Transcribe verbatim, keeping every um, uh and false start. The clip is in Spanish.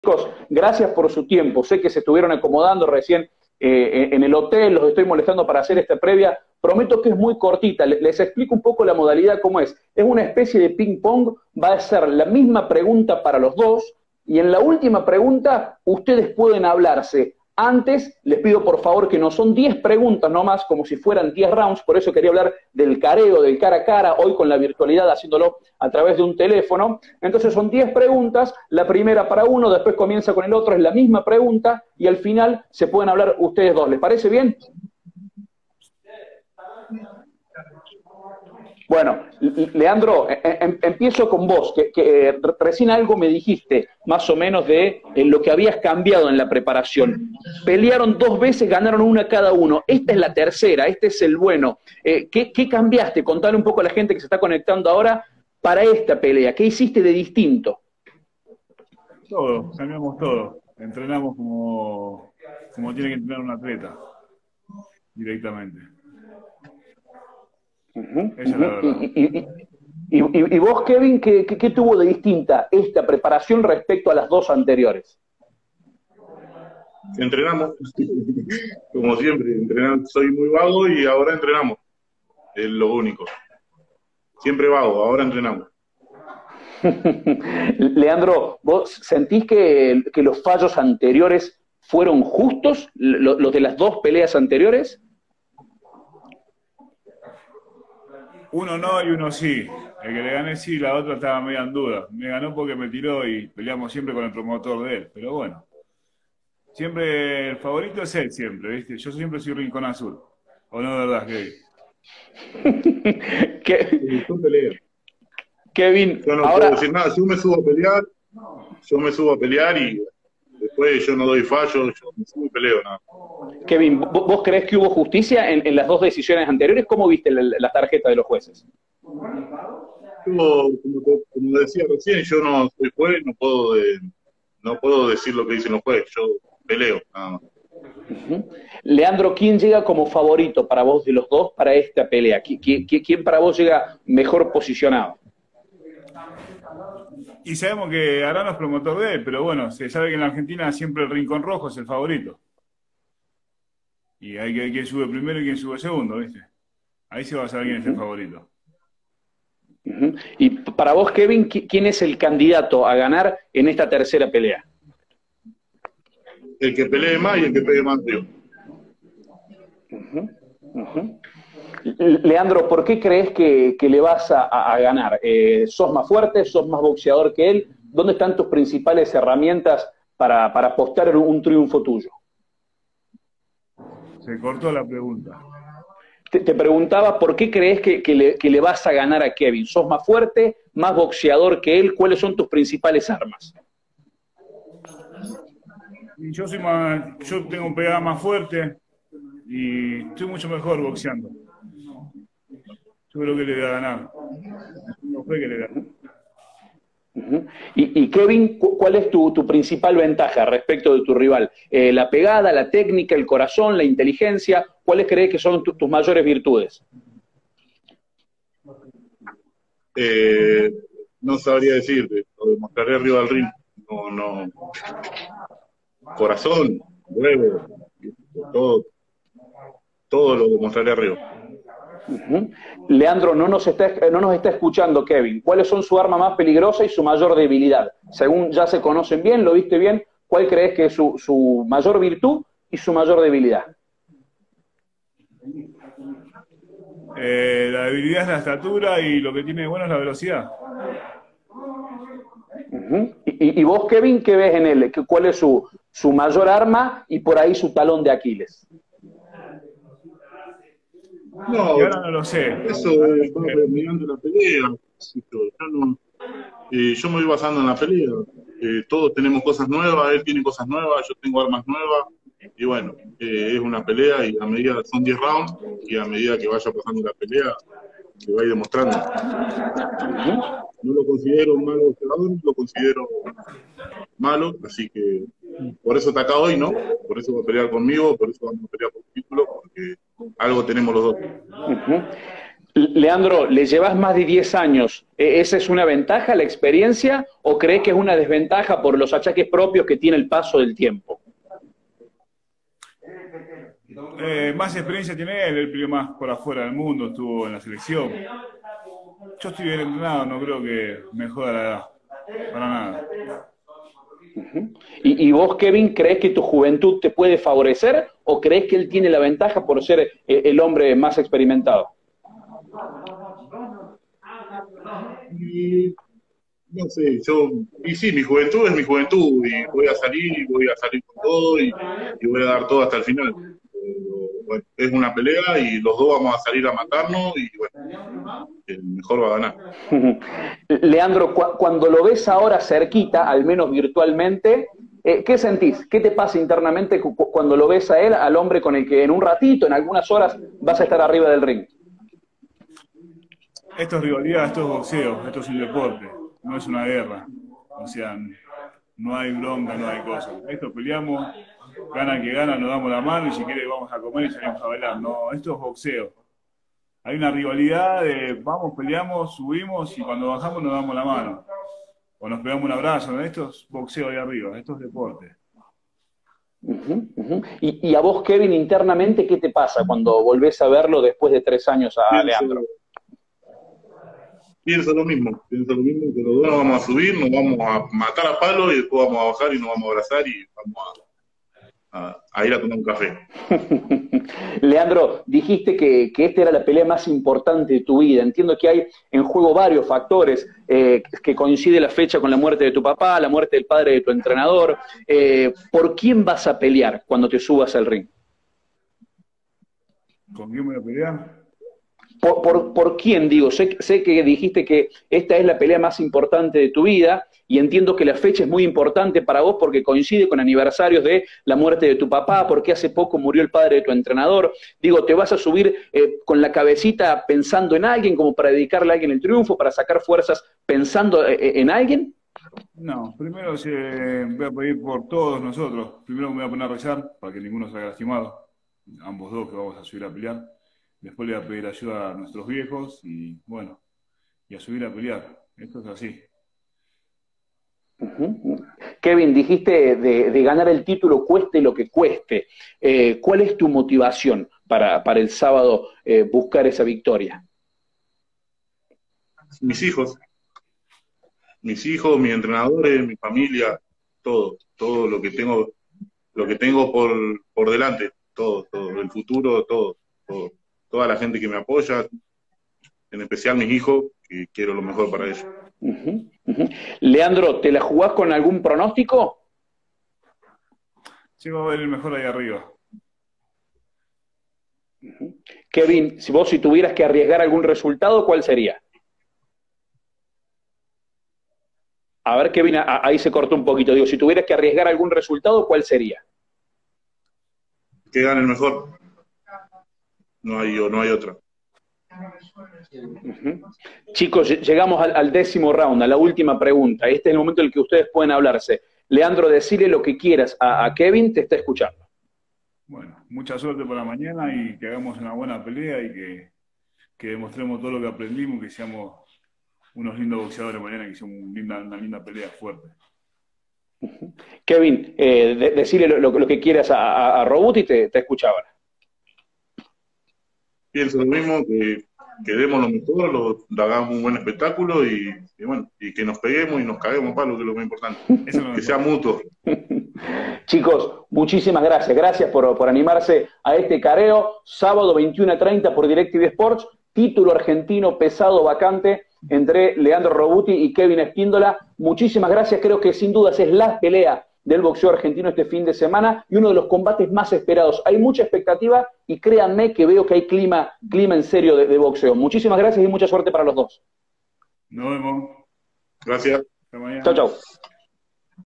Chicos, gracias por su tiempo. Sé que se estuvieron acomodando recién eh, en el hotel, los estoy molestando para hacer esta previa. Prometo que es muy cortita. Les explico un poco la modalidad cómo es. Es una especie de ping-pong. Va a ser la misma pregunta para los dos. Y en la última pregunta, ustedes pueden hablarse. Antes, les pido por favor que no son diez preguntas nomás, como si fueran diez rounds, por eso quería hablar del careo, del cara a cara, hoy con la virtualidad haciéndolo a través de un teléfono. Entonces son diez preguntas, la primera para uno, después comienza con el otro, es la misma pregunta, y al final se pueden hablar ustedes dos. ¿Les parece bien? Bueno, Leandro, em, empiezo con vos, que, que eh, recién algo me dijiste, más o menos, de eh, lo que habías cambiado en la preparación. Pelearon dos veces, ganaron una cada uno. Esta es la tercera, este es el bueno. Eh, ¿qué, ¿Qué cambiaste? Contale un poco a la gente que se está conectando ahora para esta pelea. ¿Qué hiciste de distinto? Todo, cambiamos todo. Entrenamos como, como tiene que entrenar un atleta, directamente. Uh-huh, Esa es uh-huh. la verdad. Y, y, y, y, y vos, Kevin, ¿qué, qué, ¿qué tuvo de distinta esta preparación respecto a las dos anteriores? Entrenamos, como siempre, entrenar, soy muy vago y ahora entrenamos, es lo único. Siempre vago, ahora entrenamos. Leandro, ¿vos sentís que, que los fallos anteriores fueron justos, los, los de las dos peleas anteriores? Uno no y uno sí. El que le gané sí, la otra estaba media en duda. Me ganó porque me tiró y peleamos siempre con el promotor de él. Pero bueno, siempre el favorito es él, siempre, ¿viste? Yo siempre soy Rincón Azul. ¿O no, de verdad, Kevin? ¿Qué? Son peleas. Kevin, yo no ahora... puedo decir nada. Yo me subo a pelear, yo me subo a pelear y después yo no doy fallo, yo me subo y peleo, nada. Kevin, ¿vos creés que hubo justicia en, en las dos decisiones anteriores? ¿Cómo viste la, la tarjeta de los jueces? Yo, como, como decía recién, yo no soy juez, no puedo, de, no puedo decir lo que dicen los jueces, yo peleo, nada más. Uh-huh. Leandro, ¿quién llega como favorito para vos de los dos para esta pelea? ¿Quién, quién para vos llega mejor posicionado? Y sabemos que Arano es promotor de él, pero bueno, se sabe que en la Argentina siempre el Rincón Rojo es el favorito. Y hay que ver quién sube primero y quién sube segundo, ¿viste? Ahí se va a saber quién es el favorito. Uh-huh. Y para vos, Kevin, ¿quién es el candidato a ganar en esta tercera pelea? El que pelee más y el que pegue más río. Uh-huh. Uh-huh. Leandro, ¿por qué crees que, que le vas a, a ganar? Eh, ¿Sos más fuerte? ¿Sos más boxeador que él? ¿Dónde están tus principales herramientas para, para apostar en un triunfo tuyo? Se cortó la pregunta. Te, te preguntaba por qué crees que, que, le, que le vas a ganar a Kevin. ¿Sos más fuerte, más boxeador que él? ¿Cuáles son tus principales armas? Yo soy más, yo tengo pegada más fuerte y estoy mucho mejor boxeando. Yo creo que le voy a ganar. No fue que le gané. Uh-huh. y, y Kevin, ¿cuál es tu, tu principal ventaja respecto de tu rival? Eh, ¿La pegada, la técnica, el corazón, la inteligencia? ¿Cuáles crees que son tu, tus mayores virtudes? Eh, no sabría decirte, lo demostraré arriba del ring. No, no. Corazón, huevo, todo, todo lo demostraré arriba. Uh-huh. Leandro, no nos, está, no nos está escuchando Kevin. ¿Cuáles son su arma más peligrosa y su mayor debilidad? Según ya se conocen bien, lo viste bien, ¿cuál crees que es su, su mayor virtud y su mayor debilidad? Eh, la debilidad es la estatura y lo que tiene de bueno es la velocidad. Uh-huh. y, y vos, Kevin, ¿qué ves en él? ¿Cuál es su, su mayor arma y por ahí su talón de Aquiles? No, y ahora no lo sé. Eso es mirando la pelea. Yo, no, eh, yo me voy basando en la pelea. Eh, todos tenemos cosas nuevas, él tiene cosas nuevas, yo tengo armas nuevas. Y bueno, eh, es una pelea y a medida, son diez rounds, y a medida que vaya pasando la pelea, se va a ir demostrando. No lo considero un mal boxeador, lo considero malo, así que por eso está acá hoy, ¿no? Por eso va a pelear conmigo, por eso vamos a pelear por el título, porque algo tenemos los dos. Uh-huh. Leandro, le llevas más de diez años. ¿Esa es una ventaja, la experiencia, o crees que es una desventaja por los achaques propios que tiene el paso del tiempo? Eh, más experiencia tiene él, él peleó más por afuera del mundo, estuvo en la selección. Yo estoy bien entrenado, no creo que me joda la edad, para nada. Uh-huh. ¿Y, ¿Y vos, Kevin, crees que tu juventud te puede favorecer o crees que él tiene la ventaja por ser el, el hombre más experimentado? Y, no sé, yo, y sí, mi juventud es mi juventud, y voy a salir, y voy a salir con todo, y, y voy a dar todo hasta el final. Pero, bueno, es una pelea, y los dos vamos a salir a matarnos, y bueno, el mejor va a ganar. Leandro, cu cuando lo ves ahora cerquita, al menos virtualmente, eh, ¿qué sentís? ¿Qué te pasa internamente cu cuando lo ves a él, al hombre con el que en un ratito, en algunas horas, vas a estar arriba del ring? Esto es rivalidad, esto es boxeo, esto es un deporte, no es una guerra. O sea, no hay bronca, no hay cosas. Esto peleamos, gana el que gana, nos damos la mano y si quiere vamos a comer y salimos a bailar. No, esto es boxeo. Hay una rivalidad de vamos, peleamos, subimos y cuando bajamos nos damos la mano. O nos pegamos un abrazo. ¿No? Esto es boxeo ahí arriba, esto es deporte. Uh-huh, uh-huh. ¿Y, y a vos, Kevin, internamente, qué te pasa cuando volvés a verlo después de tres años a pienso, Leandro? Pienso lo mismo, pienso lo mismo, que los dos nos vamos a subir, nos vamos a matar a palo y después vamos a bajar y nos vamos a abrazar y vamos a, a, a ir a tomar un café. Leandro, dijiste que, que esta era la pelea más importante de tu vida. Entiendo que hay en juego varios factores, eh, que coincide la fecha con la muerte de tu papá, la muerte del padre de tu entrenador. Eh, ¿Por quién vas a pelear cuando te subas al ring? ¿Con quién voy a pelear? ¿Por, por, por quién, digo? Sé, sé que dijiste que esta es la pelea más importante de tu vida y entiendo que la fecha es muy importante para vos porque coincide con aniversarios de la muerte de tu papá, porque hace poco murió el padre de tu entrenador. Digo, ¿te vas a subir eh, con la cabecita pensando en alguien como para dedicarle a alguien el triunfo, para sacar fuerzas pensando eh, en alguien? No, primero eh, voy a pedir por todos nosotros. Primero me voy a poner a rezar para que ninguno salga lastimado, ambos dos que vamos a subir a pelear. Después le voy a pedir ayuda a nuestros viejos y, bueno, y a subir a pelear. Esto es así. Uh-huh. Kevin, dijiste de, de ganar el título cueste lo que cueste. Eh, ¿Cuál es tu motivación para, para el sábado eh, buscar esa victoria? Mis hijos. Mis hijos, mis entrenadores, mi familia, todo. Todo lo que tengo, lo que tengo por, por delante. Todo, todo. El futuro, todo, todo. Toda la gente que me apoya, en especial mis hijos, que quiero lo mejor para ellos. Uh-huh, uh-huh. Leandro, ¿te la jugás con algún pronóstico? Sí, va a ver el mejor ahí arriba. Uh-huh. Kevin, si vos si tuvieras que arriesgar algún resultado, ¿cuál sería? A ver, Kevin, a, ahí se cortó un poquito. Digo, si tuvieras que arriesgar algún resultado, ¿cuál sería? Que gane el mejor. No hay, no hay otra. Uh-huh. Chicos, llegamos al, al décimo round, a la última pregunta. Este es el momento en el que ustedes pueden hablarse. Leandro, decirle lo que quieras a, a Kevin, te está escuchando. Bueno, mucha suerte para mañana y que hagamos una buena pelea y que, que demostremos todo lo que aprendimos, que seamos unos lindos boxeadores mañana, que seamos una linda, una linda pelea fuerte. Uh-huh. Kevin, eh, de, decirle lo, lo, lo que quieras a, a, a Robut y te, te escuchaba. Pienso lo mismo, que, que demos lo mejor, lo, lo hagamos un buen espectáculo y, y bueno, y que nos peguemos y nos caguemos palo, que es lo más importante. Eso no que sea mutuo. Chicos, muchísimas gracias. Gracias por, por animarse a este careo. Sábado veintiuno a treinta por DirecTV Sports. Título argentino pesado vacante entre Leandro Robuti y Kevin Espíndola. Muchísimas gracias. Creo que sin dudas es la pelea del boxeo argentino este fin de semana y uno de los combates más esperados. Hay mucha expectativa y créanme que veo que hay clima, clima en serio de, de boxeo. Muchísimas gracias y mucha suerte para los dos. Nos vemos. Gracias. Hasta mañana. Chao, chao.